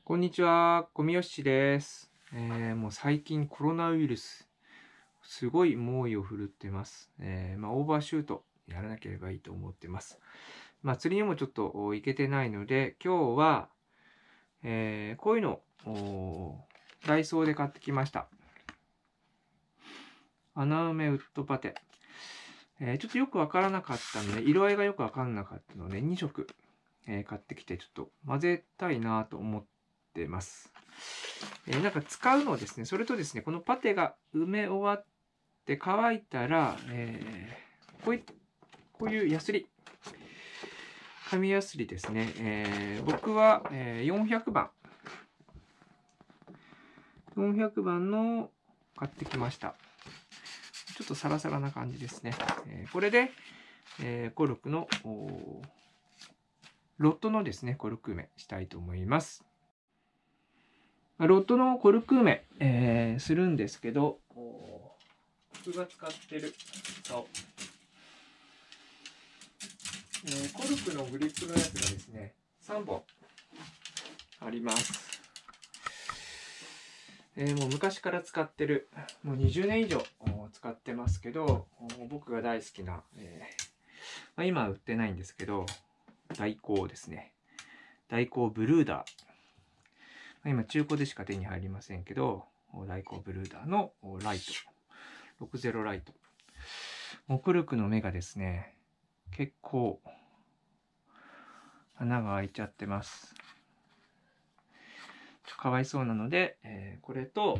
こんにちは、小見よしです。もう最近コロナウイルス、すごい猛威を振るってます。オーバーシュートやらなければいいと思ってます。釣りにもちょっと行けてないので、今日は、こういうのをダイソーで買ってきました。穴埋めウッドパテ。ちょっとよくわからなかったので、色合いがよくわからなかったので、2色、買ってきて、ちょっと混ぜたいなと思ってます。なんか使うのですね、それとですね、このパテが埋め終わって乾いたら、こういうヤスリ、紙ヤスリですね。僕は、400番。400番の買ってきました。ちょっとサラサラな感じですね。これで、コルクの、ロッドのですね、コルク埋めしたいと思います。ロッドのコルク埋め、するんですけど、僕が使ってる竿、コルクのグリップのやつがですね、3本あります。もう昔から使ってる、もう20年以上使ってますけど、僕が大好きな、今は売ってないんですけど、大光ですね。大光ブルーダー。今中古でしか手に入りませんけど、大光ブルーダーのライト。60ライト。コルクの目がですね、結構穴が開いちゃってます。かわいそうなので、これと、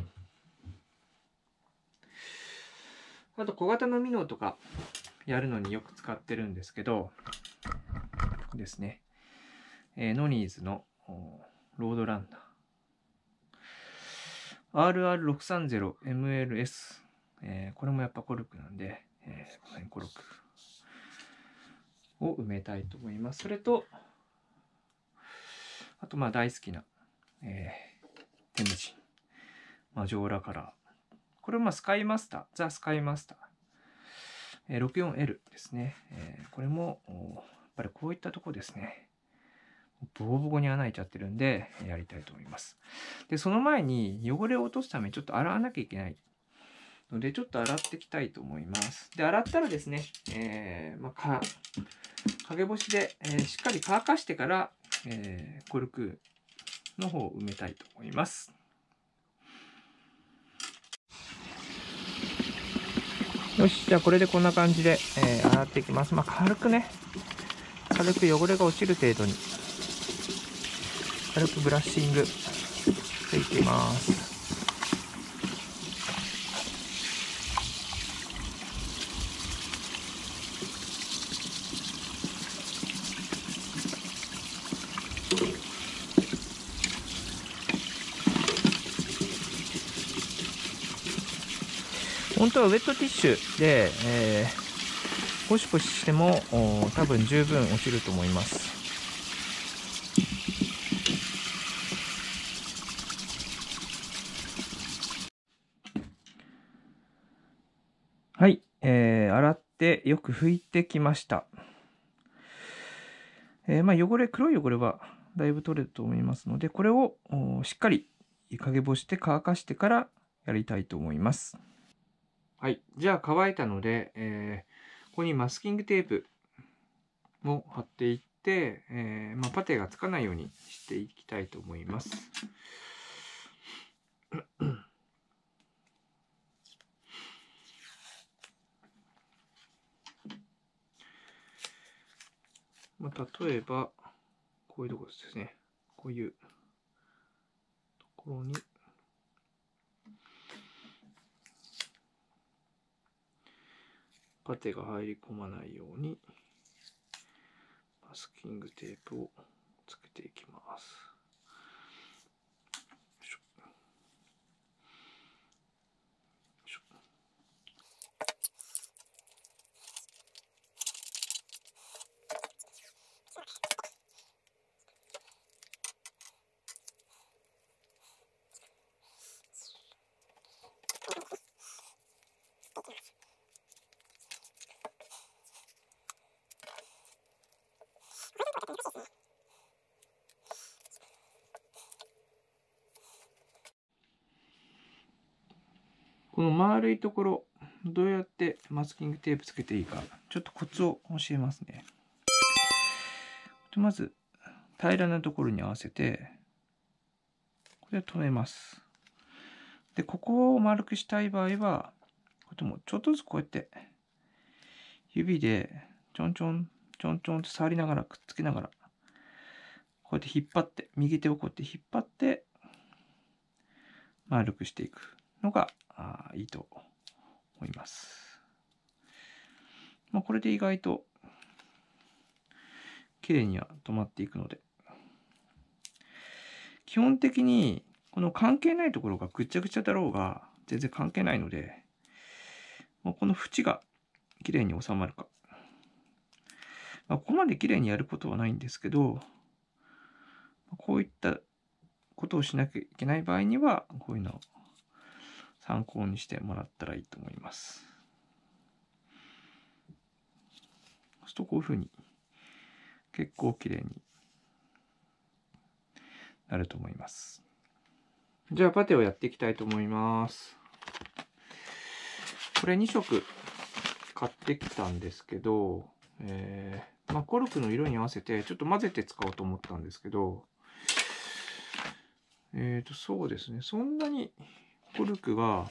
あと小型のミノとかやるのによく使ってるんですけど、ですね、ノニーズのロードランナー。RR630MLS。これもやっぱコルクなんで、この辺コルクを埋めたいと思います。それと、あと大好きな、テムジン。マジョーラカラー。これはスカイマスター、ザ・スカイマスター。64L ですね。これも、やっぱりこういったとこですね。ボコボコに穴開いちゃってるんで、やりたいと思います。で、その前に汚れを落とすためにちょっと洗わなきゃいけないので、ちょっと洗っていきたいと思います。で、洗ったらですね、陰干しで、しっかり乾かしてから、コルクの方を埋めたいと思います。よし、じゃあこれでこんな感じで、洗っていきます。軽くね、軽く汚れが落ちる程度に、軽くブラッシングしていきます。本当はウェットティッシュで、ゴシゴシしても多分十分落ちると思います。はい、洗ってよく拭いてきました。黒い汚れはだいぶ取れると思いますので、これをしっかり陰干して乾かしてからやりたいと思います。はい、じゃあ乾いたので、ここにマスキングテープも貼っていって、パテがつかないようにしていきたいと思います。例えば、こういうところですね。こういうところに、パテが入り込まないように、マスキングテープをつけていきます。 この丸いところ、どうやってマスキングテープつけていいか、ちょっとコツを教えますね。まず、平らなところに合わせて、これを留めます。で、ここを丸くしたい場合は、これもちょっとずつこうやって、指でちょんちょん、ちょんちょんと触りながら、くっつけながら、こうやって引っ張って、右手をこうやって引っ張って、丸くしていくのがいいと思います。これで意外と綺麗には止まっていくので、基本的にこの関係ないところがぐっちゃぐちゃだろうが全然関係ないので、この縁が綺麗に収まるか。ここまで綺麗にやることはないんですけど、こういったことをしなきゃいけない場合には、こういうのを参考にしてもらったらいいと思います。そうするとこういうふうに結構綺麗になると思います。じゃあパテをやっていきたいと思います。これ2色買ってきたんですけど、コルクの色に合わせてちょっと混ぜて使おうと思ったんですけど、そうですね、そんなにコルクが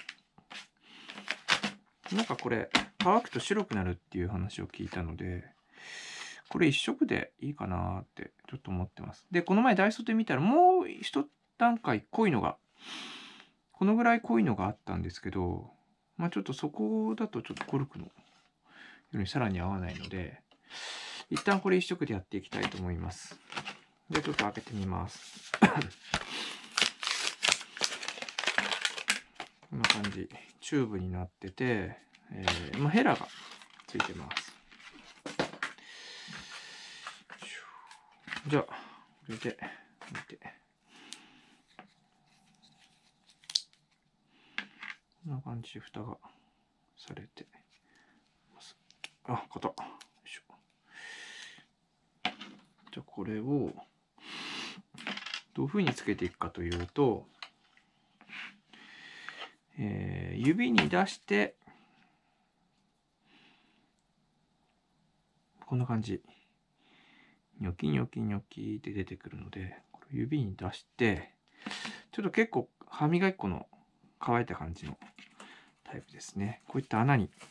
なんかこれ乾くと白くなるっていう話を聞いたので、これ1色でいいかなってちょっと思ってます。で、この前ダイソーで見たらもう一段階濃いのが、このぐらい濃いのがあったんですけど、ちょっとそこだとちょっとコルクの色にさらに合わないので、一旦これ1色でやっていきたいと思います。で、ちょっと開けてみます。こんな感じ。チューブになってて、ヘラがついてます。じゃあ、これで見て。こんな感じで蓋がされてます。あ、硬っ。よいしょ。じゃあ、これをどういうふうにつけていくかというと、指に出して、こんな感じ。ニョキニョキニョキって出てくるので、これ指に出して、ちょっと結構歯磨き粉の乾いた感じのタイプですね。こういった穴に、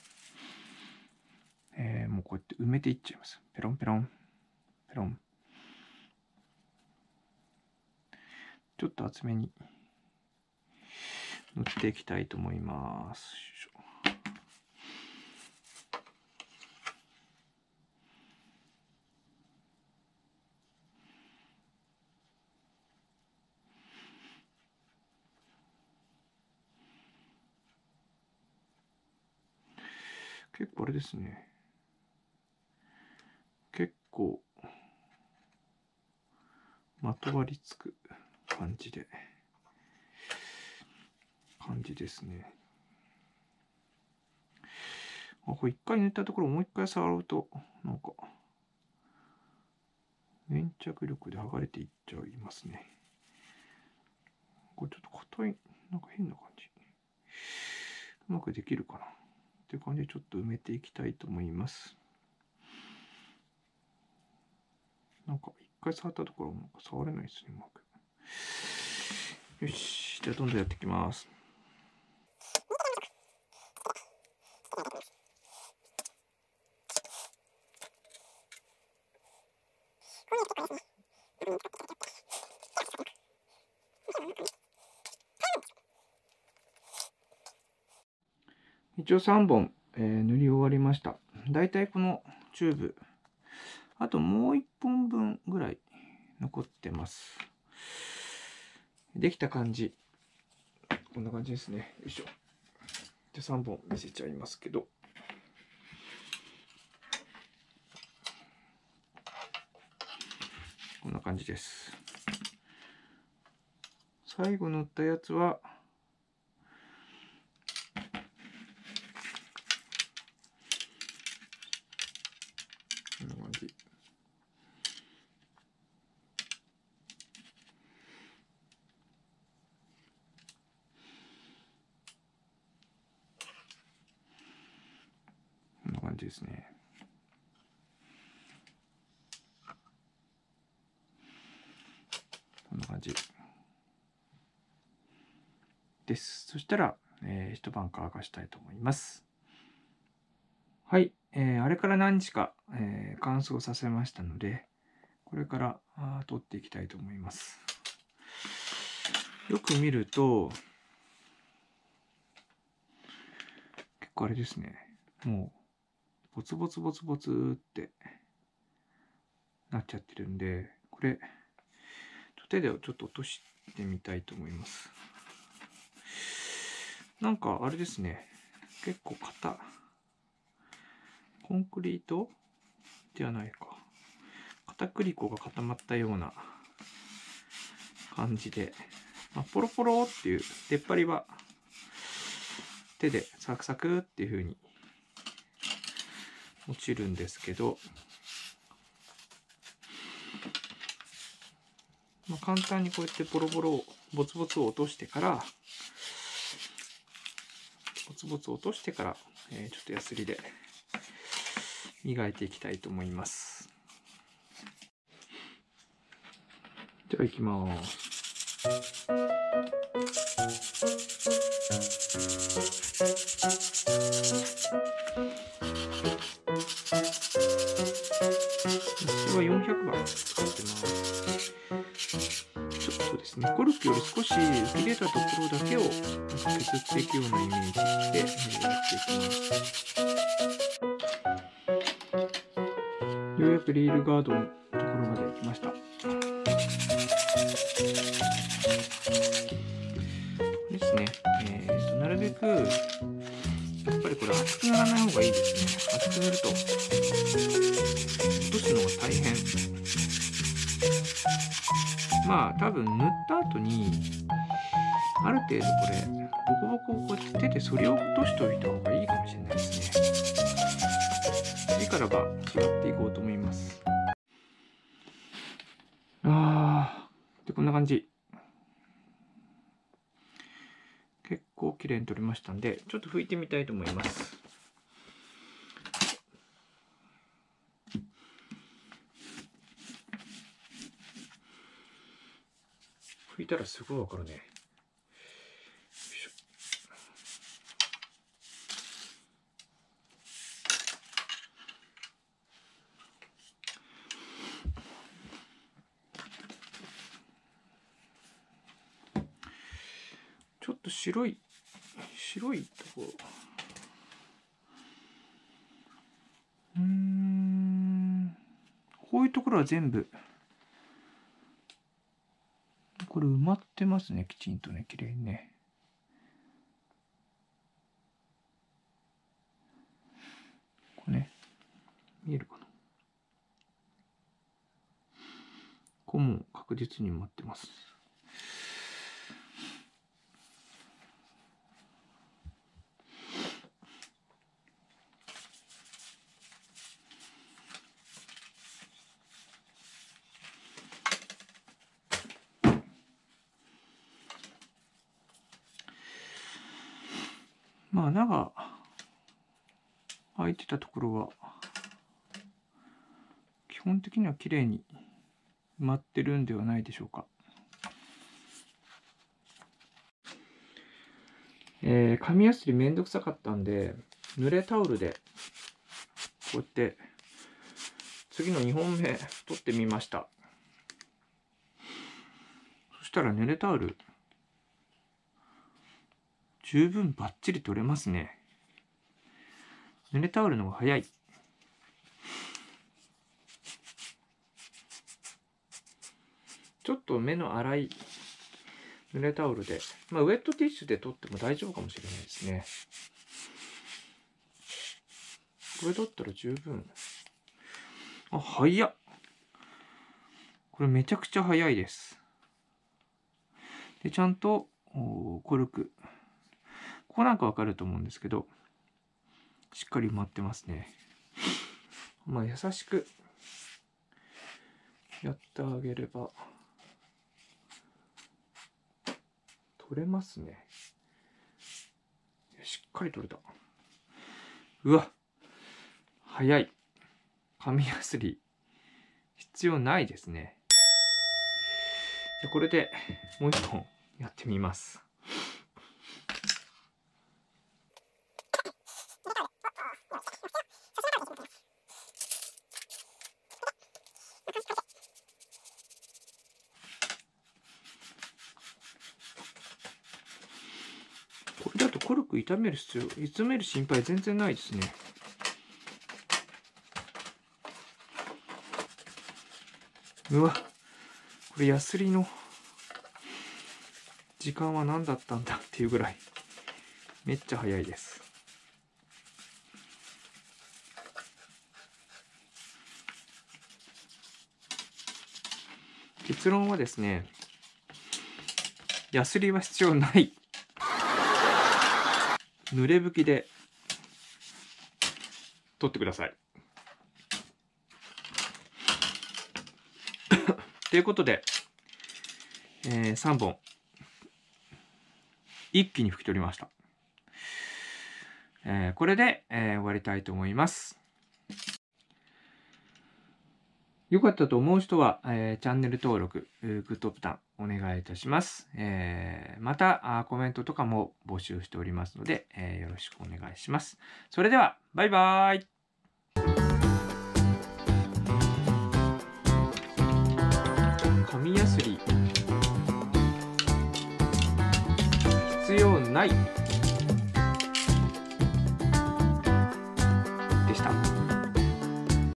もうこうやって埋めていっちゃいます。ペロンペロン、ペロン。ちょっと厚めに塗っていきたいと思います。結構あれですね。結構まとわりつく感じですね。これ一回塗ったところをもう一回触ると、なんか粘着力で剥がれていっちゃいますね。これちょっと硬い、なんか変な感じ。うまくできるかなっていう感じでちょっと埋めていきたいと思います。なんか一回触ったところなんか触れないですね、うまく。よし、じゃあどんどんやっていきます。一応3本、塗り終わりました。だいたいこのチューブ、あともう1本分ぐらい残ってます。できた感じ、こんな感じですね。よいしょ。じゃあ3本見せちゃいますけど。こんな感じです。最後塗ったやつは、こんな感じ。 じですね。こんな感じです。そしたら、一晩乾かしたいと思います。はい、あれから何日か、乾燥させましたので、これから取っていきたいと思います。よく見ると、結構あれですね、もう、ボツボツボツボツってなっちゃってるんで、これ、手でちょっと落としてみたいと思います。なんか、あれですね、結構コンクリートではないか。片栗粉が固まったような感じで、ポロポロっていう出っ張りは手でサクサクっていう風に落ちるんですけど、簡単にこうやってボロボロボツボツを落としてから、ちょっとヤスリで磨いていきたいと思います。では行きます。私は400番使ってます。ちょっとですね、コルクより少し浮き出たところだけを削っていくようなイメージでやっていきます。ようやくレールガードのところまで来ました。ですね、なるべくやっぱりこれ熱くならない方がいいですね。熱くなると落とすのが大変。多分塗った後にある程度これボコボコこうやって手でそりを落としておいた方がいいかもしれないですね。次からは使っていこうと思います。でこんな感じ。結構綺麗に取れましたんで、ちょっと拭いてみたいと思います。拭いたらすごいわかるね。ちょっと白いところ。こういうところは全部これ埋まってますね、きちんとね、綺麗にね。これね、見えるかな。ここも確実に埋まってます。穴が開いてたところは基本的には綺麗に埋まってるんではないでしょうか。紙やすりめんどくさかったんで、濡れタオルでこうやって次の2本目取ってみました。そしたら濡れタオル十分バッチリ取れますね。濡れタオルの方が早い。ちょっと目の粗い濡れタオルで、ウェットティッシュで取っても大丈夫かもしれないですね。これだったら十分。早っ。これめちゃくちゃ早いです。で、ちゃんとコルク。ここなんかわかると思うんですけど、しっかり埋まってますね。優しくやってあげれば取れますね。しっかり取れた。うわ、 早い。紙やすり必要ないですね。じゃあこれでもう一本やってみます。これだとコルク傷める心配全然ないですね。うわ、これヤスリの時間は何だったんだっていうぐらいめっちゃ早いです。結論はですね、ヤスリは必要ない。濡れ拭きで取ってください。ということで、3本一気に拭き取りました。これで、終わりたいと思います。よかったと思う人は、チャンネル登録、グッドボタンお願いいたします。またコメントとかも募集しておりますので、よろしくお願いします。それでは、バイバーイ。紙やすり必要ない。